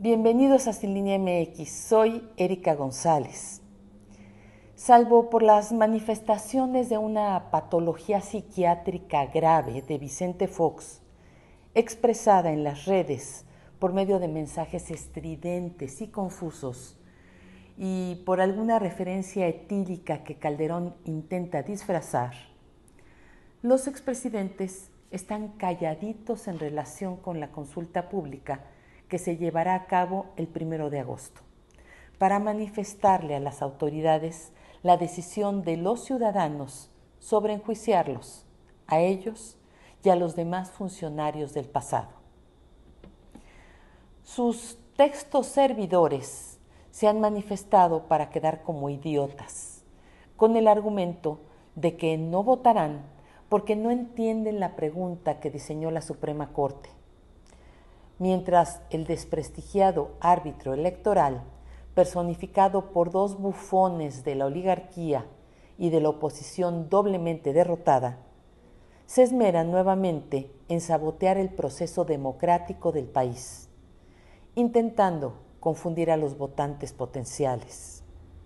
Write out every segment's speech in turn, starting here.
Bienvenidos a Sin Línea MX, soy Erika González. Salvo por las manifestaciones de una patología psiquiátrica grave de Vicente Fox, expresada en las redes por medio de mensajes estridentes y confusos, y por alguna referencia etílica que Calderón intenta disfrazar, los expresidentes están calladitos en relación con la consulta pública que se llevará a cabo el 1 de agosto, para manifestarle a las autoridades la decisión de los ciudadanos sobre enjuiciarlos, a ellos y a los demás funcionarios del pasado. Sus textos servidores se han manifestado para quedar como idiotas, con el argumento de que no votarán porque no entienden la pregunta que diseñó la Suprema Corte, mientras el desprestigiado árbitro electoral, personificado por dos bufones de la oligarquía y de la oposición doblemente derrotada, se esmera nuevamente en sabotear el proceso democrático del país, intentando confundir a los votantes potenciales.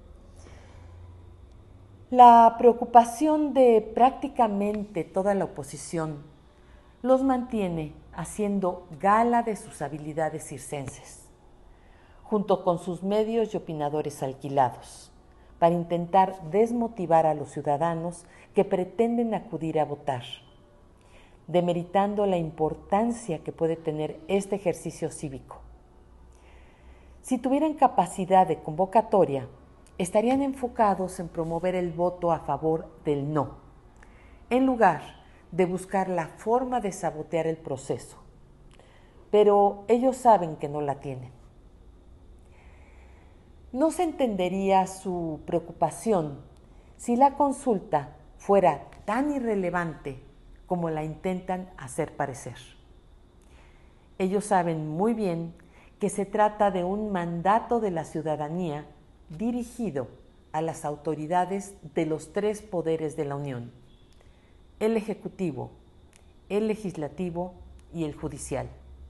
La preocupación de prácticamente toda la oposición los mantiene haciendo gala de sus habilidades circenses, junto con sus medios y opinadores alquilados, para intentar desmotivar a los ciudadanos que pretenden acudir a votar, demeritando la importancia que puede tener este ejercicio cívico. Si tuvieran capacidad de convocatoria, estarían enfocados en promover el voto a favor del no, en lugar de buscar la forma de sabotear el proceso. Pero ellos saben que no la tienen. No se entendería su preocupación si la consulta fuera tan irrelevante como la intentan hacer parecer. Ellos saben muy bien que se trata de un mandato de la ciudadanía dirigido a las autoridades de los tres poderes de la Unión: el Ejecutivo, el Legislativo y el Judicial.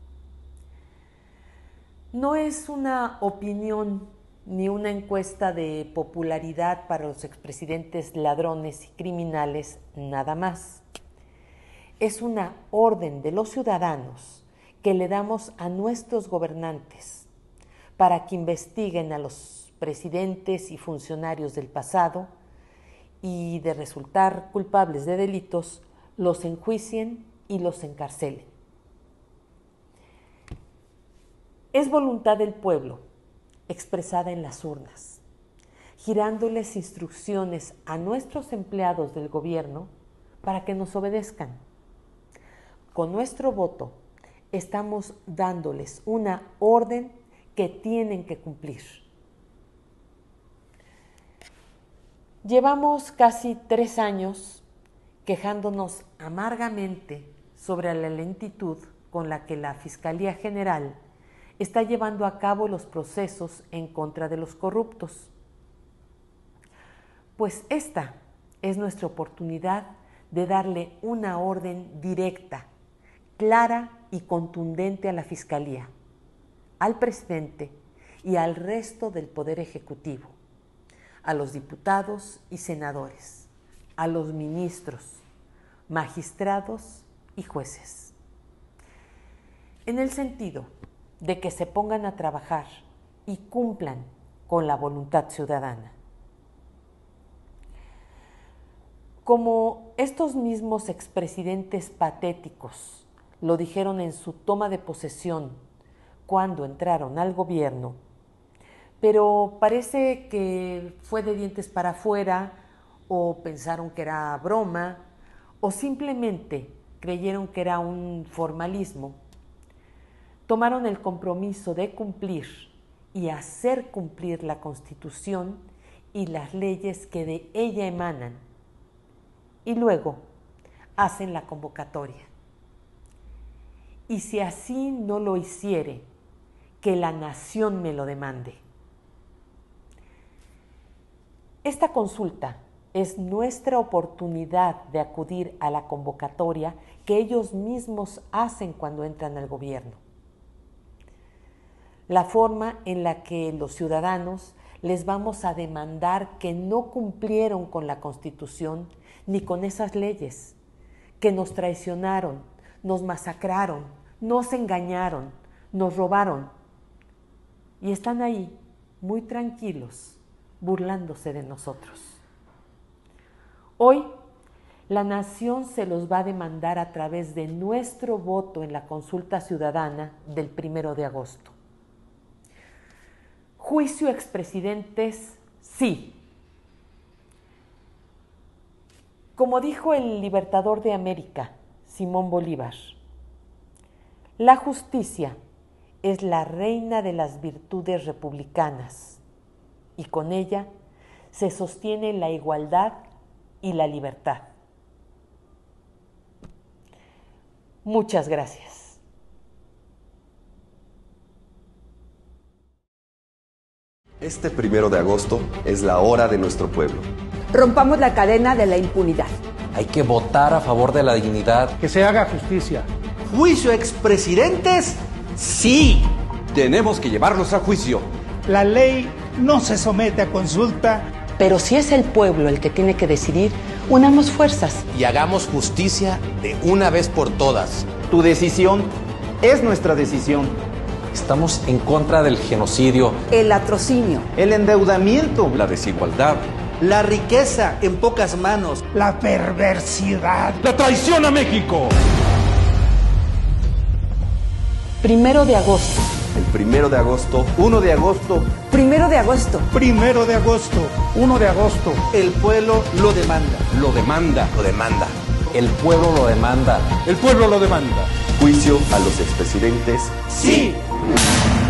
No es una opinión ni una encuesta de popularidad para los expresidentes ladrones y criminales nada más. Es una orden de los ciudadanos que le damos a nuestros gobernantes para que investiguen a los presidentes y funcionarios del pasado y, de resultar culpables de delitos, los enjuicien y los encarcelen. Es voluntad del pueblo, expresada en las urnas, girándoles instrucciones a nuestros empleados del gobierno para que nos obedezcan. Con nuestro voto estamos dándoles una orden que tienen que cumplir. Llevamos casi 3 años quejándonos amargamente sobre la lentitud con la que la Fiscalía General está llevando a cabo los procesos en contra de los corruptos. Pues esta es nuestra oportunidad de darle una orden directa, clara y contundente a la Fiscalía, al presidente y al resto del Poder Ejecutivo, a los diputados y senadores, a los ministros, magistrados y jueces, en el sentido de que se pongan a trabajar y cumplan con la voluntad ciudadana. Como estos mismos expresidentes patéticos lo dijeron en su toma de posesión cuando entraron al gobierno, pero parece que fue de dientes para afuera, o pensaron que era broma, o simplemente creyeron que era un formalismo, tomaron el compromiso de cumplir y hacer cumplir la Constitución y las leyes que de ella emanan, y luego hacen la convocatoria. Y si así no lo hiciere, que la nación me lo demande. Esta consulta es nuestra oportunidad de acudir a la convocatoria que ellos mismos hacen cuando entran al gobierno. la forma en la que los ciudadanos les vamos a demandar que no cumplieron con la Constitución ni con esas leyes, que nos traicionaron, nos masacraron, nos engañaron, nos robaron. Y están ahí, muy tranquilos, burlándose de nosotros. Hoy, la nación se los va a demandar a través de nuestro voto en la consulta ciudadana del 1 de agosto. Juicio a expresidentes, sí. Como dijo el libertador de América, Simón Bolívar, la justicia es la reina de las virtudes republicanas y con ella se sostiene la igualdad y la libertad. Muchas gracias. Este 1 de agosto es la hora de nuestro pueblo. Rompamos la cadena de la impunidad. Hay que votar a favor de la dignidad. Que se haga justicia. ¿Juicio a expresidentes? Sí. Tenemos que llevarlos a juicio. La ley no se somete a consulta. Pero si es el pueblo el que tiene que decidir, unamos fuerzas. Y hagamos justicia de una vez por todas. Tu decisión es nuestra decisión. Estamos en contra del genocidio, El latrocinio, El endeudamiento, la desigualdad, la riqueza en pocas manos, la perversidad, la traición a México. 1 de agosto. El 1 de agosto, 1 de agosto, 1 de agosto, 1 de agosto, 1 de agosto. el pueblo lo demanda. lo demanda. Lo demanda. El pueblo lo demanda. El pueblo lo demanda. juicio a los expresidentes. Sí.